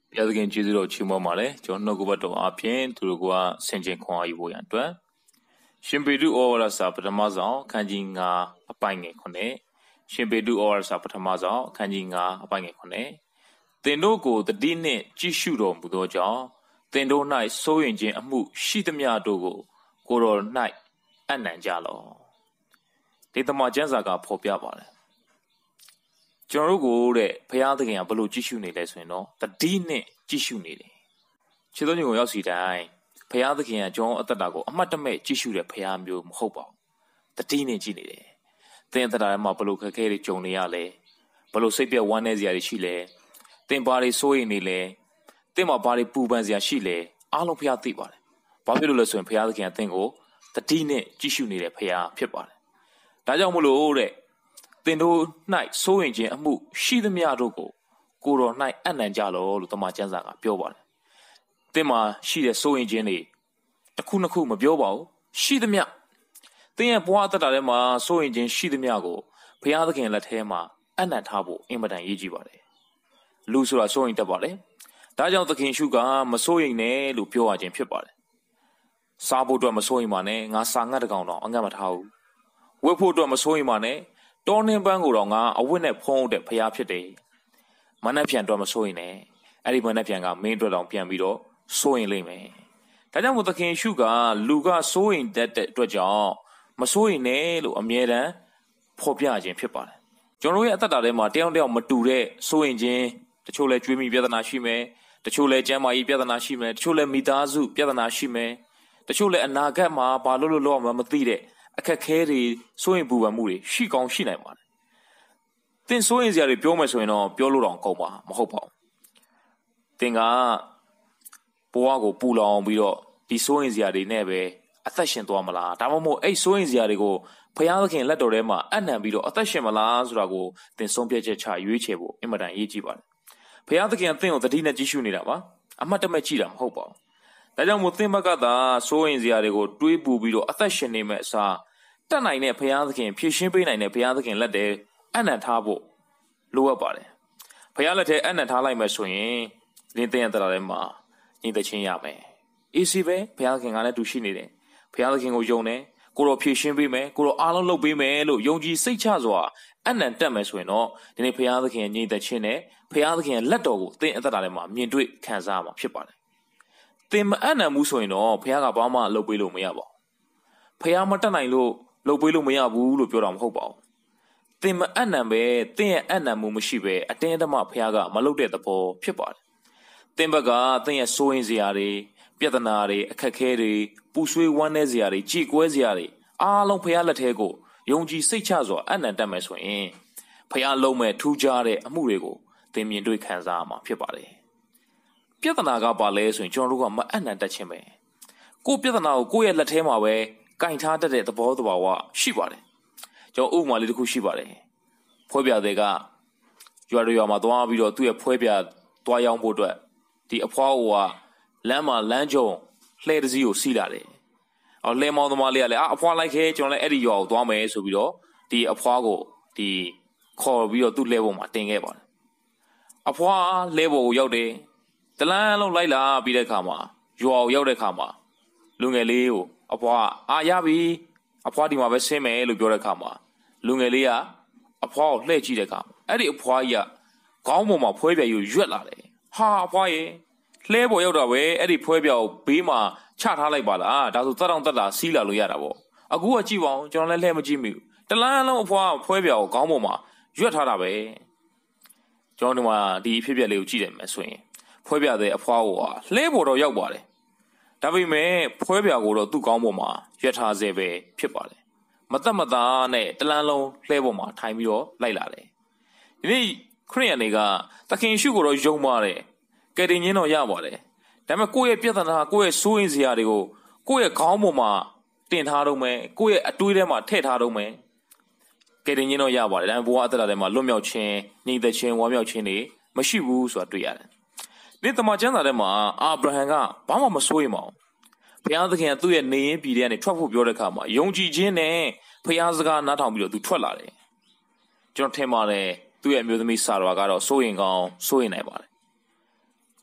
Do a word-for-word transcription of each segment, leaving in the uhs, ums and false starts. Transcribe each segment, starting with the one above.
ဘုရားသခင်ကျေးဇူးတော်ချီးမွမ်းပါတယ်ကျွန်တော်နှုတ်ကပတ်တော်အပြင်သူတို့ကဆင်ခြင်ခွန်အားယူဖို့ရန်အတွက်ရှင်ပေတုဩဝါဒစာပထမဆုံးခန်းကြီး၅အပိုင်းငယ်ခုနှစ်ရှင်ပေတုဩဝါဒစာပထမဆုံးခန်းကြီး၅အပိုင်းငယ်ခုနှစ်သင်တို့ကိုတတိနှင့်ကြည့်ရှုတော်မူသောကြောင့်သင်တို့၌စိုးရင်ခြင်းအမှုရှိသမျှတို့ကိုကိုယ်တော်၌အနံ့ကြလောဒီတမန်ကျမ်းစာကဖော်ပြပါတယ်ကျွန်တော်တို့ကိုတဲ့ဘုရားသခင်ကဘလို့ကြည့်ရှုနေလဲဆိုရင်တော့တတိနဲ့ကြည့်ရှုနေတယ်ခြေတော်ညကိုရောက်စီတိုင်းဘုရားသခင်ကကျွန်တော်အသက်တာကိုအမှတ်တမဲ့ကြည့်ရှုတဲ့ဘုရားမျိုးမဟုတ်ပါဘူးတတိနဲ့ကြည့်နေတယ်သင်အသက်တာမှာဘလို့ခက်ခဲတွေကြုံနေရလဲဘလို့စိတ်ပြတ်ဝမ်းနည်းစရာတွေရှိလဲသင်ဘာတွေစိုးရိမ်နေလဲသင်မှာဘာတွေပူပန်စရာရှိလဲအားလုံးဘုရားသိပါတယ်ဘာဖြစ်လို့လဲဆိုရင်ဘုရားသခင်ကသင်ကိုတတိနဲ့ကြည့်ရှုနေတဲ့ဘုရားဖြစ်ပါတယ်ဒါကြောင့်မလို့တဲ့သင်တို့၌စိုးရင်ခြင်းအမှုရှိသမျှတို့ကိုကိုယ်တော်၌အနံ့ကြလောလို့တမန်ကျမ်းစာကပြောပါတယ်သင်မှာရှိတဲ့စိုးရင်ခြင်းတွေတစ်ခုနှစ်ခုမပြောပါဘူးရှိသမျှသင်ရဲ့ဘဝအသက်တာထဲမှာစိုးရင်ခြင်းရှိသမျှကိုဘုရားသခင်လက်ထဲမှာအနံ့ထားဖို့အင်မတန်ရည်ကြီးပါတယ်လူဆိုတာစိုးရင်တတ်ပါလေဒါကြောင့်သခင်ရှုကမစိုးရင်နဲ့လို့ပြောရခြင်းဖြစ်ပါတယ်စားဖို့အတွက်မစိုးရင်ပါနဲ့ငါစာငတ်တကောင်တော့အငတ်မထားဘူးဝတ်ဖို့အတွက်မစိုးရင်ပါနဲ့တောနှင်းပန်းကိုတော့ငါအဝတ်နဲ့ဖုံးတဲ့ဖရားဖြစ်တယ်မနှက်ပြန်တော့မစိုးရင်နဲ့အဲ့ဒီမနှက်ပြန်ကမင်းအတွက်တော့ပြန်ပြီးတော့စိုးရင်လိမ့်မယ်ဒါကြောင့်မို့သခင်ရှုကလူကစိုးရင်တဲ့အတွက်ကြောင့်မစိုးရင်နဲ့လို့အမြဲတမ်းဖော်ပြခြင်းဖြစ်ပါတယ်ကျွန်တော်ရဲ့အသက်တာထဲမှာတယောက်တယောက်မတူတဲ့စိုးရင်ခြင်းတချို့လဲကျွေးမိပြဿနာရှိမယ်တချို့လဲကျန်းမာရေးပြဿနာရှိမယ်တချို့လဲမိသားစုပြဿနာရှိမယ်တချို့လဲအနာဂတ်မှာဘာလို့လို့လောက်မှမသိတဲ့အခက်ခဲတွေစိုးရင်ပူပန်မှုတွေရှိကောင်းရှိနိုင်ပါတယ်။သင်စိုးရင်စရာတွေပြောမယ်ဆိုရင်တော့ပြောလို့တော့ကောင်းပါမဟုတ်ပါဘူး။သင်ကဘဝကိုပူလောင်ပြီးတော့ဒီစိုးရင်စရာတွေနဲ့ပဲအသက်ရှင်သွားမလားဒါမှမဟုတ်အဲ့စိုးရင်စရာတွေကိုဘုရားသခင်လက်တော်ထဲမှာအနံပြီးတော့အသက်ရှင်မလားဆိုတာကိုသင်ဆုံးဖြတ်ချက်ချရွေးချယ်ဖို့အင်မတန်အရေးကြီးပါတယ်။ဘုရားသခင်ကသင်ကိုတတိနဲ့ကြည့်ရှုနေတာပါ။အမှတ်တမဲ့ကြည့်တာမဟုတ်ပါဘူး။ဒါကြောင့်မို့သင်ဘက်ကသာစိုးရင်စရာတွေကိုတွေးပူပြီးတော့အသက်ရှင်နေမဲ့အစားတတ်နိုင်တဲ့ဘုရားသခင်ဖြည့်ရှင်းပေးနိုင်တဲ့ဘုရားသခင်လက်ထဲအနံ့ထားဖို့လိုအပ်ပါတယ်ဘုရားလက်ထဲအနံ့ထားလိုက်မယ်ဆိုရင်ဒီသင်ရဲ့တရားထဲမှာညီသက်ချင်းရမယ်အေးစီပဲဘုရားသခင်ကလည်းတူရှိနေတယ်ဘုရားသခင်ကိုယုံတယ်ကိုတော့ဖြည့်ရှင်းပေးမယ်ကိုတော့အားလုံးလုပ်ပေးမယ်လို့ယုံကြည်စိတ်ချစွာအနံ့တက်မယ်ဆိုရင်တော့ဒီနေ့ဘုရားသခင်ညီသက်ချင်းနဲ့ဘုရားသခင်လက်တော်ကိုသင်အသက်တာထဲမှာမြင်တွေ့ခံစားရမှာဖြစ်ပါတယ်သင်မအနံ့ဘူးဆိုရင်တော့ဘုရားကဘာမှလုပ်ပေးလို့မရပါဘူးဘုရားမတတ်နိုင်လို့လုပ်ပေးလို့မရဘူးလို့ပြောတာမဟုတ်ပါဘူးသင်မအနံပဲသင်ရဲ့အနံမှုမရှိပဲအတင်းအဓမ္မဘုရားကမလုပ်တဲ့သဘောဖြစ်ပါတယ်သင်ဘက်ကသင်ရဲ့စိုးရင်စရာတွေပြဿနာတွေအခက်ခဲတွေပူဆွေးဝမ်းနည်းစရာတွေကြည်ကွဲစရာတွေအားလုံးဘုရားလက်ထဲကိုယုံကြည်စိတ်ချစွာအနံတက်မယ်ဆိုရင်ဘုရားလုံးမဲ့ထူးခြားတဲ့အမှုတွေကိုသင်မြင်တွေ့ခံစားရမှာဖြစ်ပါတယ်ပြဿနာကပါလဲဆိုရင်ကျွန်တော်တို့ကမအနံတက်ခြင်းပဲကိုယ့်ပြဿနာကိုကိုယ့်ရဲ့လက်ထဲမှာပဲကင်ထားတတ်တဲ့သဘောတဘာဝရှိပါတယ်ကျွန်တော်ဥပမာလေးတစ်ခုရှိပါတယ်ဖွဲပြတဲ့ကရွာရွာမှာသွားပြီးတော့သူ့ရဲ့ဖွဲပြသွားရောက်ဖို့အတွက်ဒီအဖွားဟိုကလမ်းမှာလမ်းကြုံလှဲတစည်းကိုစီးလာတယ်အော်လှဲမောင်းသမားလေးကလည်းအဖွားလိုက်ခဲကျွန်တော်လည်းအဲ့ဒီရွာကိုသွားမယ်ဆိုပြီးတော့ဒီအဖွားကိုဒီခေါ်ပြီးတော့သူ့လှဲပေါ်မှာတင်ခဲ့ပါတယ်အဖွားလှဲပေါ်ကိုရောက်တယ်တလန်းလုံးလိုက်လာပြီးတဲ့အခါမှာရွာကိုရောက်တဲ့အခါမှာလူငယ်လေးကိုအဖွားအာရပြီအဖွားဒီမှာပဲဆင်းမယ်လို့ပြောတဲ့အခါမှာလူငယ်လေးကအဖွားကိုလှည့်ကြည့်တဲ့အခါအဲ့ဒီအဖွားကြီးကခေါင်းပေါ်မှာဖွဲပြာကြီးရွက်လာတယ်ဟာအဖွားရေလှဲပေါ်ရောက်တာပဲအဲ့ဒီဖွဲပြာကိုဘေးမှာချထားလိုက်ပါလားဒါဆိုတတ်တောင့်တက်တာစီးလာလို့ရတာပေါ့အခုကကြည့်ပါဦးကျွန်တော်လည်းလှဲမကြည့်မိဘူးတလန်းလုံးအဖွားဖွဲပြာကိုခေါင်းပေါ်မှာရွက်ထားတာပဲကျွန်တော်ဒီမှာဒီအဖြစ်ပြက်လေးကိုကြည့်တယ်မယ်ဆိုရင်ဖွဲပြာတဲ့အဖွားကိုလှဲပေါ်တော့ရောက်ပါတယ်ဒါပေမဲ့ဖွဲပြာကိုတော့သူ့ကောင်းပေါ်မှာရွက်ထားစေပဲဖြစ်ပါတယ်မသက်မသားနဲ့တလန်းလုံးလှဲပေါ်မှာထိုင်ပြီးတော့လိုက်လာတယ်ဒီနေ့ခရစ်ယာန်တွေကသခင်ရှုကိုတော့ယုံပါတယ်ကယ်တင်ခြင်းတော့ရပါတယ်ဒါပေမဲ့ကိုယ့်ရဲ့ပြဿနာကိုယ့်ရဲ့စိုးရိမ်စရာတွေကိုကိုယ့်ရဲ့ခေါင်းပေါ်မှာတင်ထားတော့မယ်ကိုယ့်ရဲ့အတွေးထဲမှာထည့်ထားတော့မယ်ကယ်တင်ခြင်းတော့ရပါတယ်ဒါပေမဲ့ဘဝအသက်တာထဲမှာလွတ်မြောက်ခြင်းညီသက်ခြင်းဝမ်းမြောက်ခြင်းတွေမရှိဘူးဆိုတာတွေ့ရတယ်ဒီတမန်ကျမ်းစာထဲမှာအာဗြဟံကဘာမှမစိုးရိမ်ပါဘူးဘုရားသခင်ကသူ့ရဲ့နေရင်ပြည်ထဲကနေထွက်ဖို့ပြောတဲ့အခါမှာယုံကြည်ခြင်းနဲ့ဘုရားစကားနားထောင်ပြီးတော့သူထွက်လာတယ်ကျွန်တော်ထင်ပါတယ်သူ့ရဲ့အမျိုးသမီးစာတော်ကတော့စိုးရင်ကောင်းစိုးရင်နိုင်ပါတယ်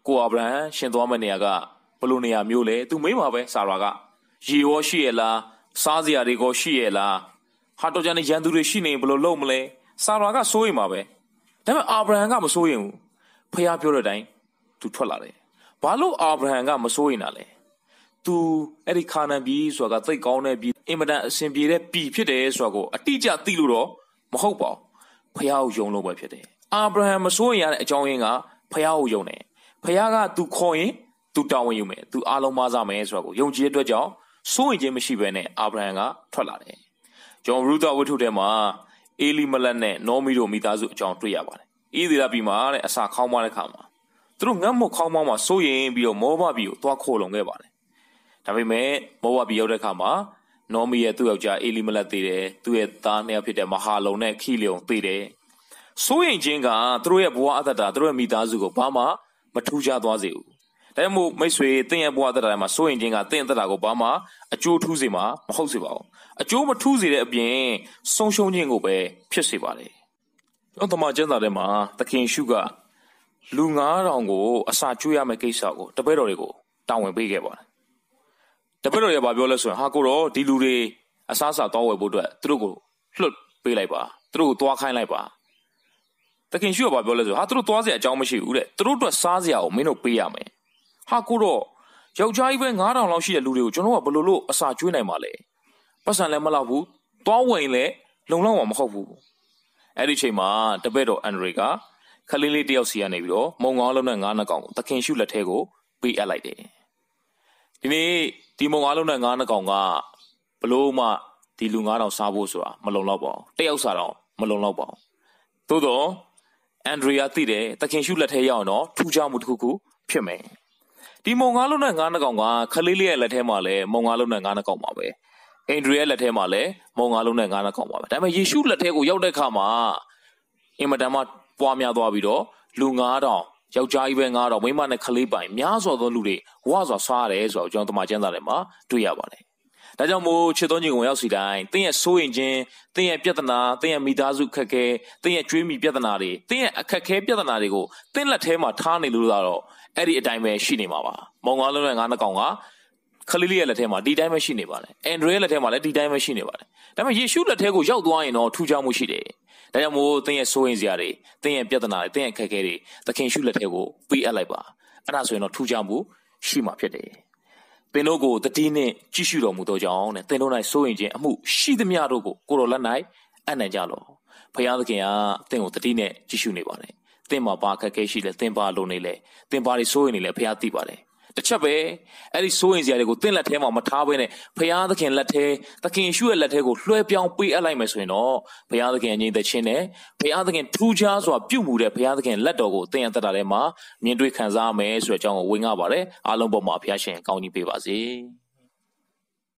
ကိုအာဗြဟံရှင်သွားမယ့်နေရာကဘလို့နေရာမျိုးလဲသူမေးမှာပဲဆာရာကရေရောရှိရလားစားစရာတွေကိုရှိရလားဟာတော်ကြတဲ့ရန်သူတွေရှိနေဘလို့လုံးမလဲဆာရာကစိုးရိမ်မှာပဲဒါပေမဲ့အာဗြဟံကမစိုးရိမ်ဘူးဖះပြောတဲ့အတိုင်းသူထွက်လာတယ်ဘာလို့အာဗြဟံကမစိုးရိမ်တာလဲသူအဲ့ဒီခါနန်ပြည်ဆိုတာကသိတ်ကောင်းတဲ့ပြည်အင်မတန်အဆင်ပြေတဲ့ပြည်ဖြစ်တယ်ဆိုတာကိုအတိအကျသိလို့တော့မဟုတ်ပါဘူးဖះကိုယုံလို့ပဲဖြစ်တယ်အာဗြဟံမစိုးရိမ်ရတဲ့အကြောင်းရင်းကဖះကိုယုံတယ်ဖះကသူခေါ်ရင်သူတာဝန်ယူမယ်သူအားလုံးမစားမယ်ဆိုတာကိုယုံကြည်တဲ့အတွက်ကြောင့်စိုးရင်ခြင်းမရှိဘဲနဲ့အာဗြဟံကထွက်လာတယ်ကျွန်တော်ရူသဝတ္ထုထဲမှာအေလီမလက်နဲ့နောမီတို့မိသားစုအကြောင်းတွေ့ရပါတယ်ဣသရေလပြည်မှာတဲ့အစာခေါင်းမတဲ့ခါမှာသူတို့ငတ်မုတ်ခေါင်းမမှာစိုးရင်ပြီးတော့မောဘပြည်ကိုသွားခိုးလုံခဲ့ပါတယ်ဒါပေမဲ့မောဘပြည်ရောက်တဲ့ခါမှာနောမီရဲ့သူ့ယောက်ျားအေလီမလက်သေးတယ်သူ့ရဲ့သားနှစ်ယောက်ဖြစ်တဲ့မဟာလုံနဲ့ခိလျုံသေးတယ်စိုးရင်ခြင်းကသူတို့ရဲ့ဘဝအသက်တာသူတို့ရဲ့မိသားစုကိုဘာမှမထူးခြားသွားစေဘူးဒါကြောင့်မို့မိတ်ဆွေတင်းရဲ့ဘဝအသက်တာမှာစိုးရင်ခြင်းကတင်းအသက်တာကိုဘာမှအကျိုးထူးစေမှာမဟုတ်စေပါဘူးအကျိုးမထူးစေတဲ့အပြင်ဆုံးရှုံးခြင်းကိုပဲဖြစ်စေပါတယ်ကျွန်တော်တမန်ကျမ်းစာထဲမှာသခင်ရှုကလူငါးထောင်ကိုအစာကျွေးရမယ့်ကိစ္စကိုတပည့်တော်တွေကိုတာဝန်ပေးခဲ့ပါတယ်တပည့်တော်တွေကဘာပြောလဲဆိုရင်ဟာကိုတော့ဒီလူတွေအစားအစာတောင်းဝယ်ဖို့အတွက်သူတို့ကိုလွှတ်ပေးလိုက်ပါသူတို့ကိုသွားခိုင်းလိုက်ပါသခင်ရှုကဘာပြောလဲဆိုဟာသူတို့သွားစရာအကြောင်းမရှိဘူးတဲ့သူတို့အတွက်စားစရာကိုမင်းတို့ပေးရမယ်ဟာကိုတော့ယောက်ျားကြီးပဲငါးထောင်လောက်ရှိတဲ့လူတွေကိုကျွန်တော်ကဘယ်လိုလုပ်အစာကျွေးနိုင်မှာလဲပတ်စံလည်းမလောက်ဘူးသွားဝင်လည်းလုံလောက်မှာမဟုတ်ဘူးအဲ့ဒီချိန်မှာတပည့်တော်အန်ဒရေကခလေးလေးတယောက်စီကနေပြီးတော့မုံငါးလုံးနဲ့ငါးနှကောင်ကိုသခင်ရှုလက်ထဲကိုပေးအပ်လိုက်တယ်ဒီနေ့ဒီမုံငါးလုံးနဲ့ငါးနှကောင်ကဘလို့မှဒီလူငါးထောင်စားဖို့ဆိုတာမလုံလောက်ပါဘူးတယောက်စားတော့မလုံလောက်ပါဘူးသို့တော့အန်ဒရီယာသိတယ်သခင်ရှုလက်ထဲရောက်တော့ထူးခြားမှုတစ်ခုခုဖြစ်မယ်ဒီမုံငါးလုံးနဲ့ငါးနှကောင်ကခလေးလေးရဲ့လက်ထဲမှာလည်းမုံငါးလုံးနဲ့ငါးနှကောင်ပါပဲအန်ဒရီယာလက်ထဲမှာလည်းမုံငါးလုံးနဲ့ငါးနှကောင်ပါပဲဒါပေမဲ့ယေရှုလက်ထဲကိုရောက်တဲ့အခါမှာအင်မတန်မှပွားများသွားပြီးတော့လူငါးထောင်ယောက်ျားကြီးပဲငါးထောင်မိန်းမနဲ့ခလေးပိုင်များစွာသောလူတွေဝါစွာစားရတယ်ဆိုတော့ကျွန်တော်တမန်ကျမ်းစာထဲမှာတွေ့ရပါတယ်ဒါကြောင့်မို့ချစ်တော်ညီကိုရောက်စီတိုင်းတင်းရဲ့စိုးရင်ခြင်းတင်းရဲ့ပြဿနာတင်းရဲ့မိသားစုခက်ခဲတင်းရဲ့ကြွေးမိပြဿနာတွေတင်းရဲ့အခက်ခဲပြဿနာတွေကိုတင်းလက်ထဲမှာထားနေလို့တော့အဲ့ဒီအတိုင်းပဲရှိနေမှာပါမုံငါးလုံးနဲ့ငါးနှကောင်ကခလေးလေးရဲ့လက်ထဲမှာဒီတိုင်းပဲရှိနေပါတယ်အန်ဒရီရဲ့လက်ထဲမှာလည်းဒီတိုင်းပဲရှိနေပါတယ်ဒါပေမဲ့ယေရှုလက်ထဲကိုရောက်သွားရင်တော့ထူးခြားမှုရှိတယ်ဒါကြောင့်မို့တင်းရဲ့စိုးရင်စရာတွေတင်းရဲ့ပြဿနာတွေတင်းရဲ့အခက်ခဲတွေသခင်ရှုလက်ထဲကိုပေးအပ်လိုက်ပါအဲ့ဒါဆိုရင်တော့ထူးခြားမှုရှိမှာဖြစ်တယ်သင်တို့ကိုတတိနှင့်ကြည့်ရှုတော်မူသောကြောင့်တဲ့သင်တို့၌စိုးရင်ခြင်းအမှုရှိသမျှတို့ကိုကိုတော်လက်၌အနံ့ကြလောဖခင်သခင်ကသင်ကိုတတိနဲ့ကြည့်ရှုနေပါတယ်သင်မှာဘာအခက်ခဲရှိလဲသင်ဘာလုံနေလဲသင်ဘာတွေစိုးရင်နေလဲဖခင်သိပါတယ်တစ်ချက်ပဲအဲ့ဒီစိုးရင်စရာတွေကိုသင်လက်ထဲမှာမထားဘဲနဲ့ဖခင်သခင်လက်ထဲသခင်ရှုရဲ့လက်ထဲကိုလွှဲပြောင်းပေးအပ်လိုက်မယ်ဆိုရင်တော့ဖခင်သခင်အငြိမ်သက်ခြင်းနဲ့ဖခင်သခင်ထူးခြားစွာပြုမှုတဲ့ဖခင်သခင်လက်တော်ကိုသင်ရတတ်တာထဲမှာမြင်တွေ့ခံစားရမယ်ဆိုတဲ့အကြောင်းကိုဝင်ငှပါတယ်အားလုံးပေါ်မှာဖခင်ရှင်ကောင်းကြီးပေးပါစေ